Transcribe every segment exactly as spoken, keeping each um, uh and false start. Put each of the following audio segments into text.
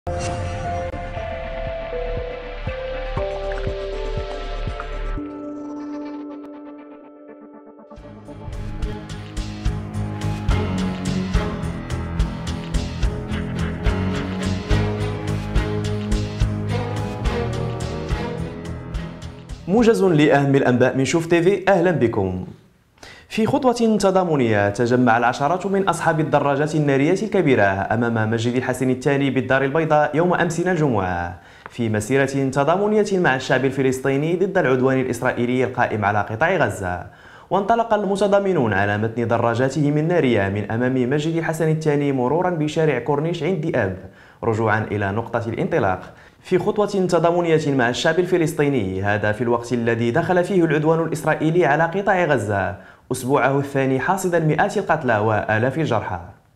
موجز لأهم الأنباء من شوف تيفي. أهلا بكم. في خطوة تضامنية تجمع العشرات من أصحاب الدراجات النارية الكبيرة أمام مسجد الحسن الثاني بالدار البيضاء يوم أمس الجمعة في مسيرة تضامنية مع الشعب الفلسطيني ضد العدوان الإسرائيلي القائم على قطاع غزة. وانطلق المتضامنون على متن دراجاتهم النارية من أمام مسجد الحسن الثاني مرورا بشارع كورنيش عين دياب رجوعا إلى نقطة الانطلاق في خطوة تضامنية مع الشعب الفلسطيني، هذا في الوقت الذي دخل فيه العدوان الإسرائيلي على قطاع غزة أسبوعه الثاني حاصدا مئات القتلى وآلاف الجرحى.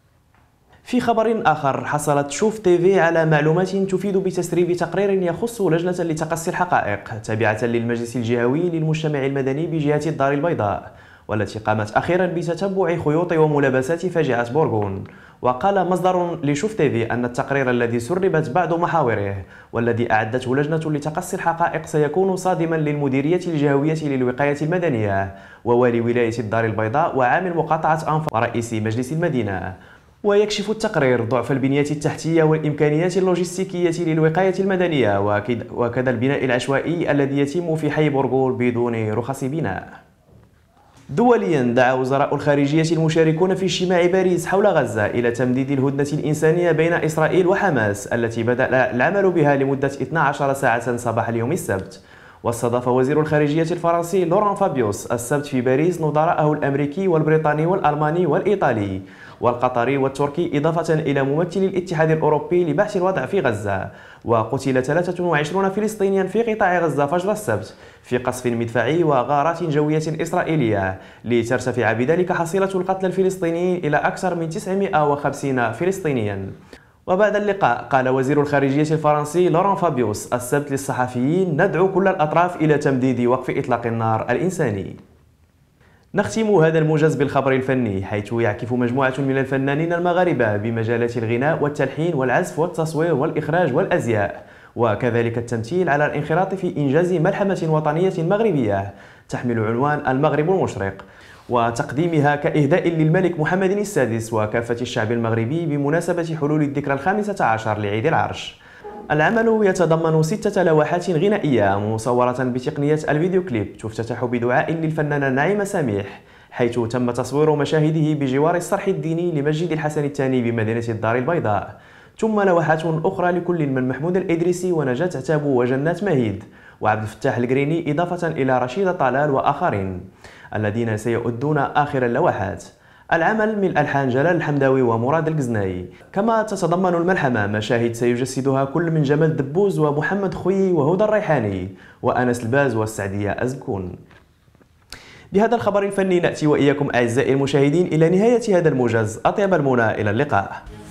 في خبر آخر، حصلت شوف تيفي على معلومات تفيد بتسريب تقرير يخص لجنة لتقصي الحقائق تابعة للمجلس الجهوي للمجتمع المدني بجهة الدار البيضاء، والتي قامت أخيرا بتتبع خيوط وملابسات فاجعة بورغون. وقال مصدر لشوف تيفي أن التقرير الذي سربت بعض محاوره والذي أعدته لجنة لتقصي الحقائق سيكون صادما للمديرية الجهوية للوقاية المدنية ووالي ولاية الدار البيضاء وعامل مقاطعة أنفا ورئيس مجلس المدينة. ويكشف التقرير ضعف البنية التحتية والإمكانيات اللوجستيكية للوقاية المدنية وكذا البناء العشوائي الذي يتم في حي بورغون بدون رخص بناء. دوليا، دعا وزراء الخارجية المشاركون في اجتماع باريس حول غزة إلى تمديد الهدنة الإنسانية بين إسرائيل وحماس التي بدأ العمل بها لمدة اثنتي عشرة ساعة صباح اليوم السبت. واستضاف وزير الخارجية الفرنسي لوران فابيوس السبت في باريس نظراءه الأمريكي والبريطاني والألماني والإيطالي والقطري والتركي، إضافة إلى ممثل الاتحاد الأوروبي لبحث الوضع في غزة. وقتل ثلاثة وعشرين فلسطينيا في قطاع غزة فجر السبت في قصف مدفعي وغارات جوية إسرائيلية، لترتفع بذلك حصيلة القتلى الفلسطينيين إلى أكثر من تسعمئة وخمسين فلسطينيا. وبعد اللقاء، قال وزير الخارجية الفرنسي لوران فابيوس السبت للصحفيين: ندعو كل الأطراف إلى تمديد وقف إطلاق النار الإنساني. نختم هذا الموجز بالخبر الفني، حيث يعكف مجموعة من الفنانين المغاربة بمجالات الغناء والتلحين والعزف والتصوير والإخراج والأزياء وكذلك التمثيل على الانخراط في إنجاز ملحمة وطنية مغربية تحمل عنوان المغرب المشرق، وتقديمها كإهداء للملك محمد السادس وكافة الشعب المغربي بمناسبة حلول الذكرى الخامسة عشر لعيد العرش. العمل يتضمن ستة لوحات غنائية مصورة بتقنية الفيديو كليب تفتتح بدعاء للفنانة نعيمة سميح، حيث تم تصوير مشاهده بجوار الصرح الديني لمسجد الحسن الثاني بمدينة الدار البيضاء، ثم لوحات أخرى لكل من محمود الإدريسي ونجاة عتابو وجنات مهيد وعبد الفتاح القريني، إضافة إلى رشيدة طلال وآخرين الذين سيؤدون آخر اللوحات. العمل من ألحان جلال الحمداوي ومراد القزناي، كما تتضمن الملحمة مشاهد سيجسدها كل من جمال دبوز ومحمد خوي وهدى الريحاني وأنس الباز والسعدية أزكون. بهذا الخبر الفني نأتي وإياكم أعزائي المشاهدين إلى نهاية هذا الموجز. أطيب المنى، إلى اللقاء.